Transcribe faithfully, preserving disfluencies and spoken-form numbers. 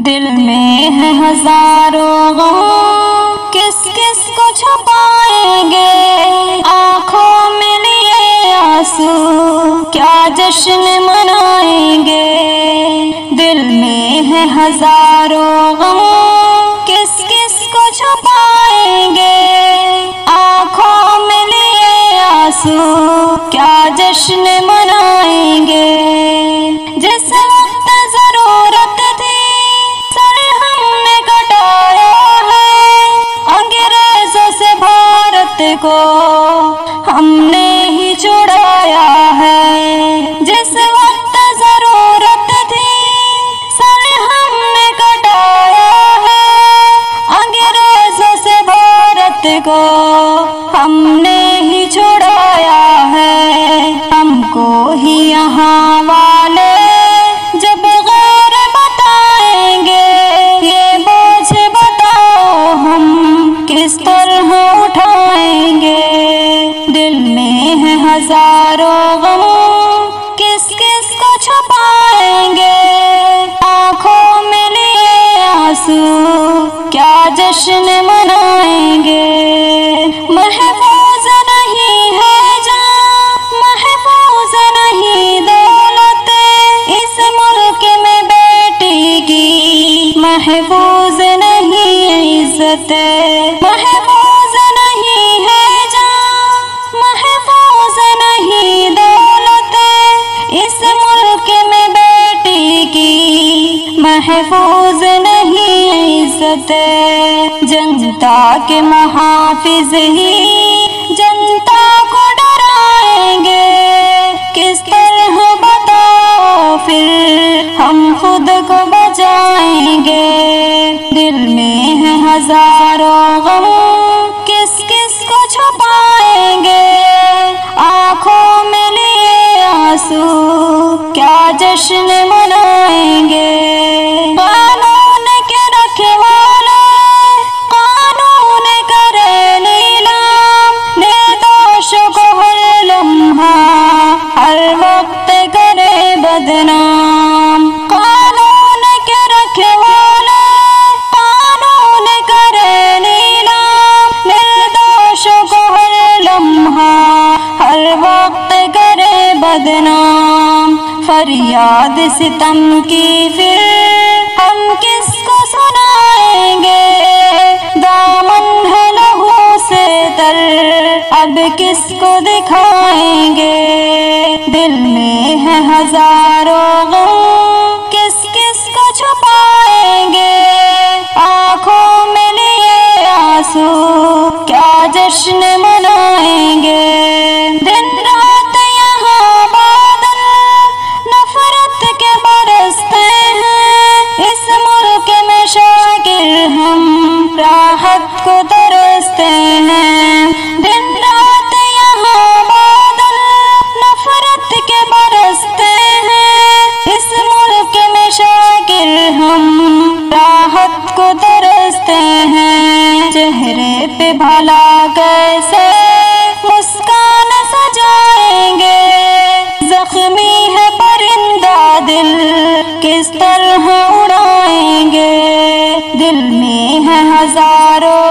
دل میں ہے ہزاروں غم، کس کس کو چھپائیں گے؟ آنکھوں میں لیے آنسو، کیا جشن منائیں گے؟ دل میں ہے ہزاروں غم، کس کس کو چھپائیں گے؟ آنکھوں میں لیے آنسو، کیا جشن منائیں گے؟ جس وقت ضرورت تھی سر ہم نے کٹایا ہے، انگریزوں سے بھارت کو ہم نے ہی چھڑایا ہے۔ جس وقت ضرورت تھی سر ہم نے کٹایا ہے، انگریزوں سے بھارت کو ہم نے ہی چھڑایا ہے۔ ہم کو ہی یہاں والے جب غیر بتائیں گے، یہ بوجھ بتاؤ ہم کس طرح اٹھائیں گے؟ دل میں ہے ہزاروں غم، کس کس کو چھپائیں گے؟ آنکھوں میں لیے آنسو، کیا جشن منائیں گے؟ محفوظ نہیں ہے جان، محفوظ نہیں دولت، اس ملک میں بیٹی کی محفوظ نہیں عزت۔ محفوظ نہیں ہے جان، محفوظ نہیں دولت، اس ملک میں بیٹی کی محفوظ نہیں عزت۔ جنتا کے محافظ ہی جنتا کو ڈرائیں گے، کس طرح بتاؤ پھر ہم خود کو بچائیں گے؟ دل میں ہے ہزاروں غم، کس کس کو چھپائیں گے؟ آنکھوں میں لیے آنسو، کیا جشن منائیں گے؟ قانون کے رکھوالے قانون کرے نیلام، نردوشوں کو ہر لمحہ ہر وقت کرے بدنام۔ قانون کے رکھوالے قانون کرے نیلام، نردوشوں کو ہر لمحہ ہر وقت کرے بدنام۔ فریاد ستم کی پھر ہم کس کو سنائیں گے؟ دامن ہے لہو سے تر، اب کس کو دکھائیں گے؟ دل میں ہے ہزاروں غم، کس کس کو چھپائیں گے؟ آنکھوں میں لیے آنسو، کیا جشن منائیں گے؟ دن رات یہاں بادل نفرت کے برستے ہیں، اس ملک میں شاکر ہم راحت کو ترستے ہیں۔ دن رات یہاں بادل نفرت کے برستے ہیں، اس ملک میں شاکر ہم راحت کو ترستے ہیں۔ چہرے پہ بھلا کیسے مسکان سجائیں گے؟ زخمی ہے پرندہ دل، کس طرح اڑائیں گے؟ دل میں ہے ہزاروں